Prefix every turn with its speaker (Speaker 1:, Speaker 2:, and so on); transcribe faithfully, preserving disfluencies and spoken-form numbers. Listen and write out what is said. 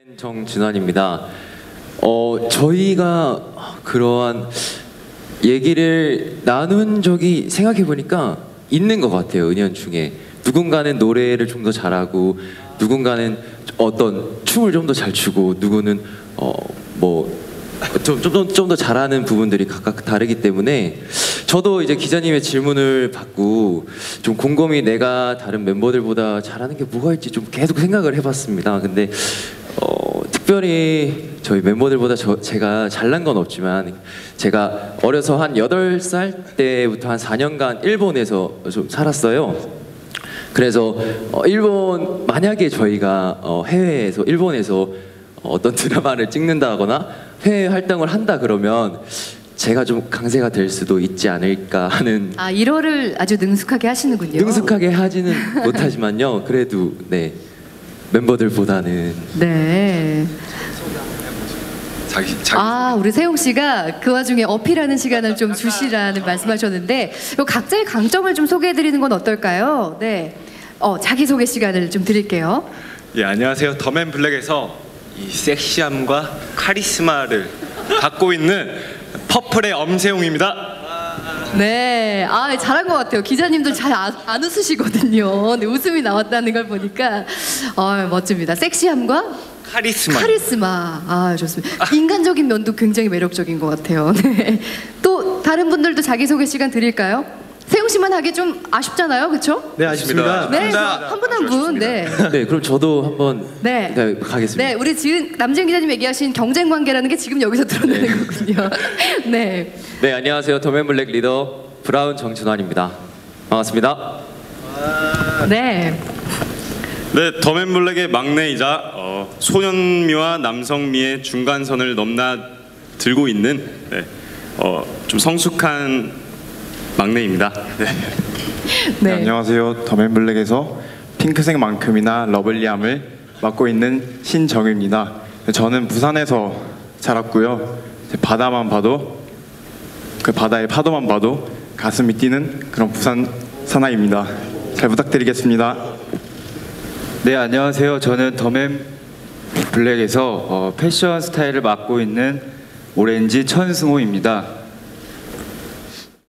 Speaker 1: 정준환입니다. 어, 저희가 그러한 얘기를 나눈 적이 생각해보니까 있는 것 같아요. 은연 중에 누군가는 노래를 좀 더 잘하고, 누군가는 어떤 춤을 좀 더 잘 추고, 누구는 어, 뭐 좀 좀 좀 더 잘하는 부분들이 각각 다르기 때문에 저도 이제 기자님의 질문을 받고 좀 곰곰이 내가 다른 멤버들보다 잘하는 게 뭐가 있지 좀 계속 생각을 해봤습니다. 근데 어, 특별히 저희 멤버들보다 저, 제가 잘난 건 없지만, 제가 어려서 한 여덟 살 때부터 한 사 년간 일본에서 좀 살았어요. 그래서 어, 일본, 만약에 저희가 어, 해외에서 일본에서 어떤 드라마를 찍는다거나 해외 활동을 한다 그러면 제가 좀 강세가 될 수도 있지 않을까 하는.
Speaker 2: 아, 일어를 아주 능숙하게 하시는군요.
Speaker 1: 능숙하게 하지는 못하지만요. 그래도 네, 멤버들보다는.
Speaker 2: 네.
Speaker 3: 자기, 자기
Speaker 2: 아, 우리 세용 씨가 그 와중에 어필하는 시간을 좀 주시라는 말씀하셨는데, 요 각자의 강점을 좀 소개해드리는 건 어떨까요? 네, 어, 자기소개 시간을 좀 드릴게요.
Speaker 3: 예, 안녕하세요. 더맨블랙에서 이 섹시함과 카리스마를 갖고 있는 퍼플의 엄세용입니다.
Speaker 2: 네, 아, 잘한 것 같아요. 기자님들 잘 안, 안 웃으시거든요. 네, 웃음이 나왔다는 걸 보니까 어, 멋집니다. 섹시함과
Speaker 3: 카리스마.
Speaker 2: 카리스마. 아, 좋습니다. 인간적인 면도 굉장히 매력적인 것 같아요. 네. 또 다른 분들도 자기소개 시간 드릴까요? 세용 씨만 하기 좀 아쉽잖아요, 그렇죠?
Speaker 4: 네, 아쉽습니다.
Speaker 2: 네, 한 분 한 분. 네.
Speaker 1: 네, 그럼 저도 한번
Speaker 2: 네.
Speaker 1: 네, 가겠습니다.
Speaker 2: 네, 우리 지금 남재현 기자님 얘기하신 경쟁 관계라는 게 지금 여기서 드러나는
Speaker 1: 네.
Speaker 2: 거군요. 네.
Speaker 1: 네, 안녕하세요. 더맨블랙 리더 브라운 정준환입니다. 반갑습니다.
Speaker 2: 네.
Speaker 5: 네, 더맨블랙의 막내이자 어, 소년미와 남성미의 중간선을 넘나들고 있는 네, 어, 좀 성숙한 막내입니다. 네.
Speaker 2: 네.
Speaker 4: 네, 안녕하세요. 더맨블랙에서 핑크색만큼이나 러블리함을 맡고 있는 신정입니다. 저는 부산에서 자랐고요. 바다만 봐도, 그 바다의 파도만 봐도 가슴이 뛰는 그런 부산 사나이입니다. 잘 부탁드리겠습니다.
Speaker 6: 네, 안녕하세요. 저는 더맨블랙에서 어, 패션 스타일을 맡고 있는 오렌지 천승호입니다.